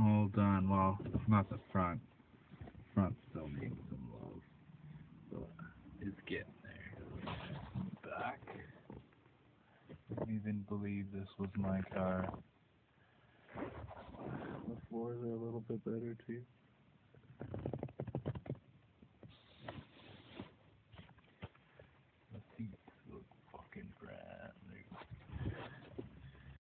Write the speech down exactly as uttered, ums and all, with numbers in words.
all done. Well, not the front. Front still needs some love, but it's getting there. Back. I can't even believe this was my car. The floors are a little bit better too.